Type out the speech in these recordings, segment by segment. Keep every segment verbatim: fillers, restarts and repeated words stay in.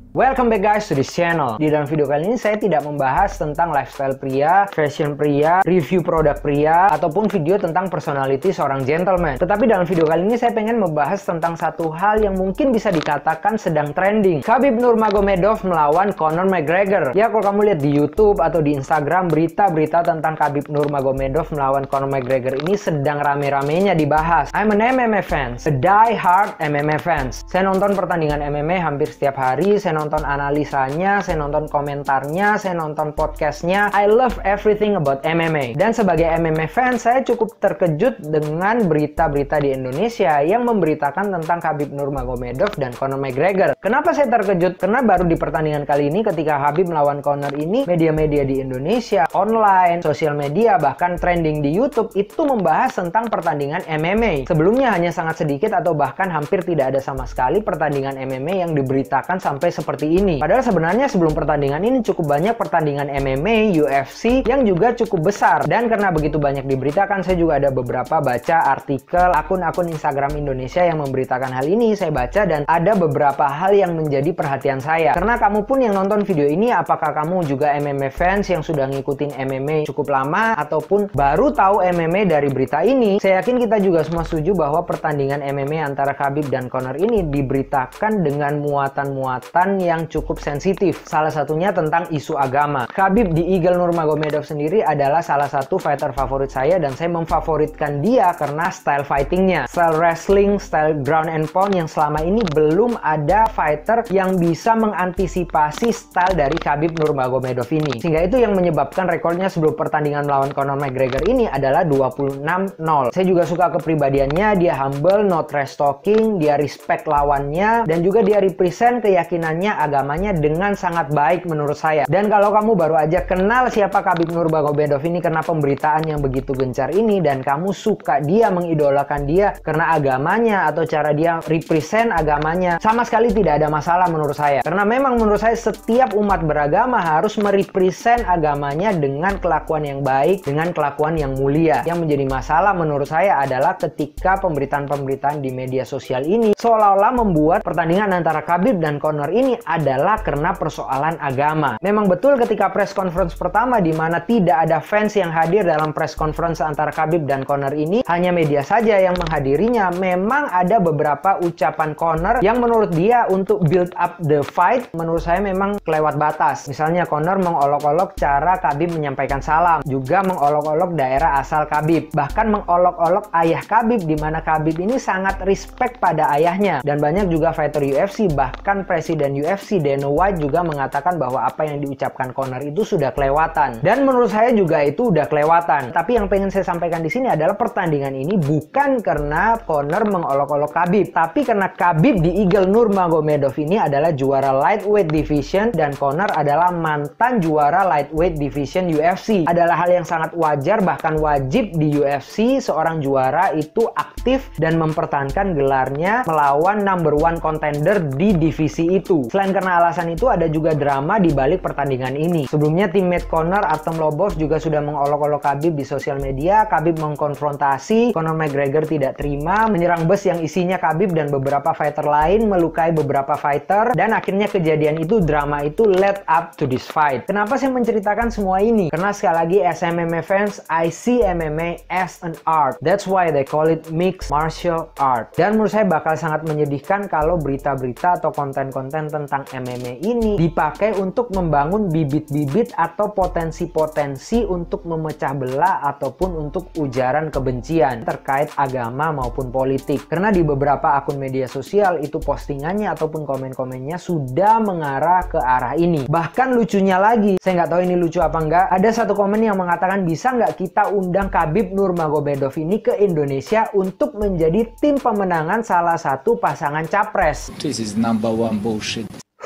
Welcome back guys to this channel. Di dalam video kali ini saya tidak membahas tentang lifestyle pria, fashion pria, review produk pria, ataupun video tentang personality seorang gentleman. Tetapi dalam video kali ini saya pengen membahas tentang satu hal yang mungkin bisa dikatakan sedang trending. Khabib Nurmagomedov melawan Conor McGregor. Ya, kalau kamu lihat di YouTube atau di Instagram, berita-berita tentang Khabib Nurmagomedov melawan Conor McGregor ini sedang rame-ramenya dibahas. I'm an M M A fans, a die-hard M M A fans. Saya nonton pertandingan M M A hampir setiap hari, saya nonton analisanya, saya nonton komentarnya, saya nonton podcastnya. I love everything about M M A. Dan sebagai M M A fan, saya cukup terkejut dengan berita-berita di Indonesia yang memberitakan tentang Khabib Nurmagomedov dan Conor McGregor. Kenapa saya terkejut? Karena baru di pertandingan kali ini ketika Khabib melawan Conor ini, media-media di Indonesia, online, sosial media, bahkan trending di YouTube itu membahas tentang pertandingan M M A. Sebelumnya hanya sangat sedikit atau bahkan hampir tidak ada sama sekali pertandingan M M A yang diberitakan sampai seperti seperti ini. Padahal sebenarnya sebelum pertandingan ini cukup banyak pertandingan M M A, U F C yang juga cukup besar. Dan karena begitu banyak diberitakan, saya juga ada beberapa baca artikel akun-akun Instagram Indonesia yang memberitakan hal ini. Saya baca dan ada beberapa hal yang menjadi perhatian saya. Karena kamu pun yang nonton video ini, apakah kamu juga M M A fans yang sudah ngikutin M M A cukup lama ataupun baru tahu M M A dari berita ini? Saya yakin kita juga semua setuju bahwa pertandingan M M A antara Khabib dan Conor ini diberitakan dengan muatan-muatan yang cukup sensitif. Salah satunya tentang isu agama. Khabib di Eagle Nurmagomedov sendiri adalah salah satu fighter favorit saya dan saya memfavoritkan dia karena style fightingnya, style wrestling, style ground and pound yang selama ini belum ada fighter yang bisa mengantisipasi style dari Khabib Nurmagomedov ini. Sehingga itu yang menyebabkan rekornya sebelum pertandingan melawan Conor McGregor ini adalah dua puluh enam nol. Saya juga suka kepribadiannya, dia humble, no trash talking, dia respect lawannya, dan juga dia represent keyakinannya, agamanya dengan sangat baik menurut saya. Dan kalau kamu baru aja kenal siapa Khabib Nurmagomedov ini karena pemberitaan yang begitu gencar ini dan kamu suka dia, mengidolakan dia karena agamanya atau cara dia represent agamanya, sama sekali tidak ada masalah menurut saya. Karena memang menurut saya setiap umat beragama harus merepresent agamanya dengan kelakuan yang baik, dengan kelakuan yang mulia. Yang menjadi masalah menurut saya adalah ketika pemberitaan-pemberitaan di media sosial ini seolah-olah membuat pertandingan antara Khabib dan Conor ini adalah karena persoalan agama. Memang betul ketika press conference pertama di mana tidak ada fans yang hadir dalam press conference antara Khabib dan Conor ini, hanya media saja yang menghadirinya. Memang ada beberapa ucapan Conor yang menurut dia untuk build up the fight, menurut saya memang kelewat batas. Misalnya Conor mengolok-olok cara Khabib menyampaikan salam, juga mengolok-olok daerah asal Khabib, bahkan mengolok-olok ayah Khabib di mana Khabib ini sangat respect pada ayahnya. Dan banyak juga fighter U F C, bahkan presiden U F C Dana White juga mengatakan bahwa apa yang diucapkan Conor itu sudah kelewatan. Dan menurut saya juga itu udah kelewatan. Tapi yang pengen saya sampaikan di sini adalah pertandingan ini bukan karena Conor mengolok-olok Khabib, tapi karena Khabib di Eagle Nurmagomedov ini adalah juara lightweight division dan Conor adalah mantan juara lightweight division U F C. Adalah hal yang sangat wajar, bahkan wajib di U F C seorang juara itu aktif dan mempertahankan gelarnya melawan number one contender di divisi itu. Selain karena alasan itu, ada juga drama di balik pertandingan ini. Sebelumnya teammate Conor, Artem Lobov, juga sudah mengolok-olok Khabib di sosial media. Khabib mengkonfrontasi, Conor McGregor tidak terima, menyerang bus yang isinya Khabib dan beberapa fighter lain, melukai beberapa fighter, dan akhirnya kejadian itu, drama itu led up to this fight. Kenapa saya menceritakan semua ini? Karena sekali lagi, as M M A fans, I see M M A as an art. That's why they call it mixed martial art. Dan menurut saya bakal sangat menyedihkan kalau berita-berita atau konten-konten tentang M M A ini dipakai untuk membangun bibit-bibit atau potensi-potensi untuk memecah belah ataupun untuk ujaran kebencian terkait agama maupun politik. Karena di beberapa akun media sosial itu postingannya ataupun komen-komennya sudah mengarah ke arah ini. Bahkan lucunya lagi, saya nggak tahu ini lucu apa enggak, ada satu komen yang mengatakan bisa nggak kita undang Khabib Nurmagomedov ini ke Indonesia untuk menjadi tim pemenangan salah satu pasangan capres. This is number one bullshit.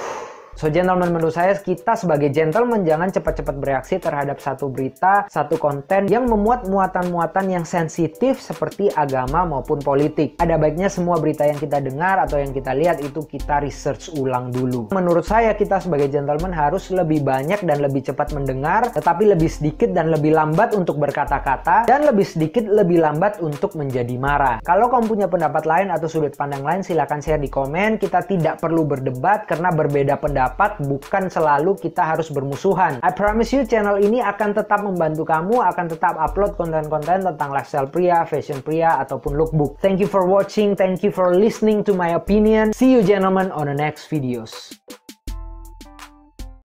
So gentlemen, menurut saya kita sebagai gentleman jangan cepat-cepat bereaksi terhadap satu berita, satu konten yang memuat muatan-muatan yang sensitif seperti agama maupun politik. Ada baiknya semua berita yang kita dengar atau yang kita lihat itu kita research ulang dulu. Menurut saya kita sebagai gentleman harus lebih banyak dan lebih cepat mendengar, tetapi lebih sedikit dan lebih lambat untuk berkata-kata, dan lebih sedikit lebih lambat untuk menjadi marah. Kalau kamu punya pendapat lain atau sudut pandang lain, silahkan share di komen. Kita tidak perlu berdebat karena berbeda pendapat pendapat, bukan selalu kita harus bermusuhan. I promise you channel ini akan tetap membantu kamu, akan tetap upload konten-konten tentang lifestyle pria, fashion pria, ataupun lookbook. Thank you for watching, thank you for listening to my opinion. See you gentlemen on the next videos.